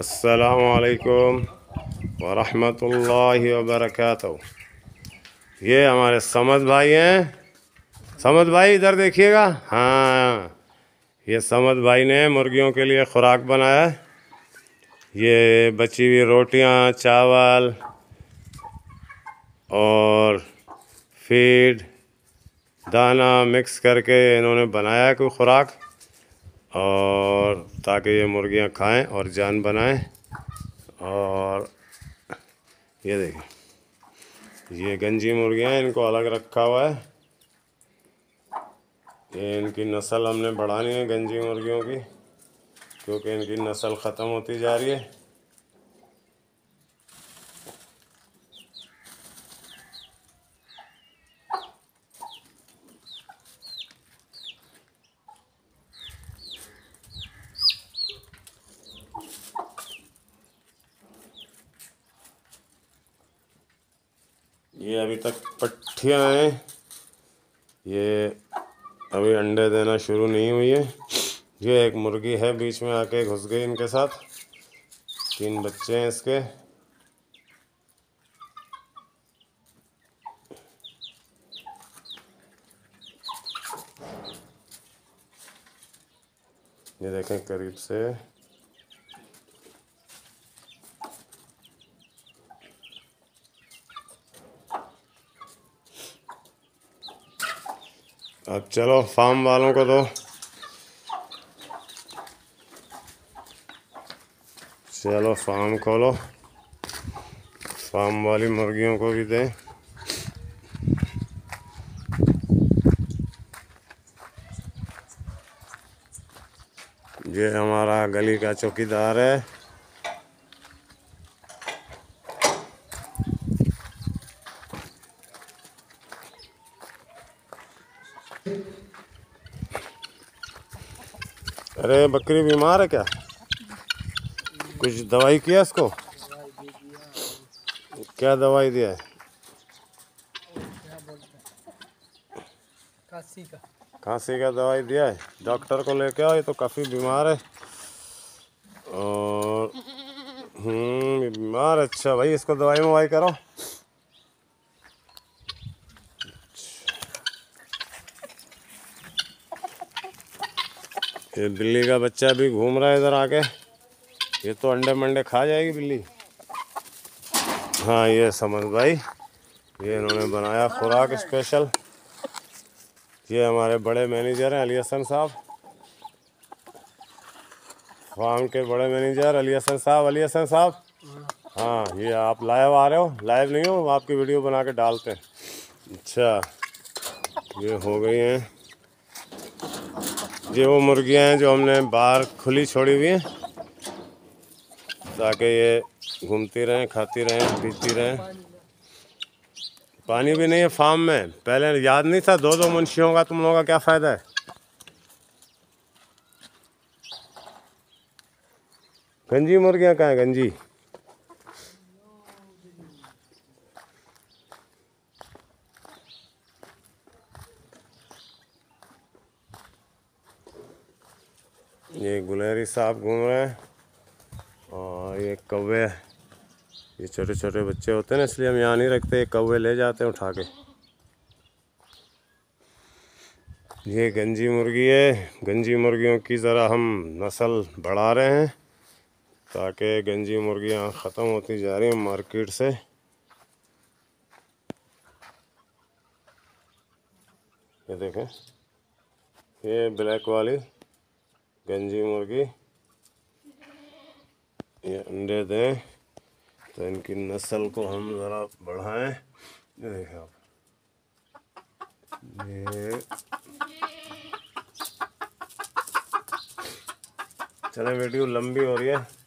अस्सलामुअलैकुम वरहमतुल्लाहि वबरकातुहू। ये हमारे समद भाई हैं। समद भाई इधर देखिएगा। हाँ, ये समद भाई ने मुर्गियों के लिए खुराक बनाया है। ये बची हुई रोटियां, चावल और फीड, दाना मिक्स करके इन्होंने बनाया है कोई खुराक, और ताकि ये मुर्गियां खाएं और जान बनाएं। और ये देखें, ये गंजी मुर्गियां, इनको अलग रखा हुआ है। ये इनकी नस्ल हमने बढ़ानी है गंजी मुर्गियों की, क्योंकि इनकी नस्ल ख़त्म होती जा रही है। ये अभी तक पट्ठियाँ हैं, ये अभी अंडे देना शुरू नहीं हुई है। ये एक मुर्गी है बीच में आके घुस गई इनके साथ। 3 बच्चे हैं इसके। ये देखें करीब से। अब चलो फार्म वालों को दो, चलो फार्म खोलो, फार्म वाली मुर्गियों को भी दें। ये हमारा गली का चौकीदार है। अरे बकरी बीमार है क्या? कुछ दवाई किया इसको? क्या दवाई दिया है? खांसी का दवाई दिया है। डॉक्टर को लेके आओ, ये तो काफ़ी बीमार है। और बीमार, अच्छा भाई, इसको दवाई मवाई करो। ये बिल्ली का बच्चा भी घूम रहा है इधर आके। ये तो अंडे मंडे खा जाएगी बिल्ली। हाँ, ये समझ भाई, ये इन्होंने बनाया खुराक स्पेशल। ये हमारे बड़े मैनेजर हैं, अली हसन साहब, फार्म के बड़े मैनेजर अली हसन साहब। अली हसन साहब, हाँ, ये आप लाइव आ रहे हो? लाइव नहीं हो, आपकी वीडियो बना के डालते हैं। अच्छा, ये हो गई हैं। ये वो मुर्गियां हैं जो हमने बाहर खुली छोड़ी हुई हैं, ताकि ये घूमती रहें, खाती रहें, पीती रहें। पानी भी नहीं है फार्म में। पहले याद नहीं था 2-2 मुंशियों का? तुम लोगों का क्या फ़ायदा है? गंजी मुर्गियां कहाँ हैं? गंजी ये गुलेरी साहब घूम रहे हैं, और ये कौवे, ये छोटे छोटे बच्चे होते हैं ना, इसलिए हम यहाँ नहीं रखते। ये कौवे ले जाते हैं उठा के। ये गंजी मुर्गी है। गंजी मुर्गियों की ज़रा हम नस्ल बढ़ा रहे हैं, ताकि गंजी मुर्गियाँ ख़त्म होती जा रही हैं मार्केट से। ये देखें, ये ब्लैक वाली गंजी मुर्गी, ये अंडे दें तो इनकी नस्ल को हम ज़रा बढ़ाएं। ये देखें आप, ये चले, वीडियो लंबी हो रही है।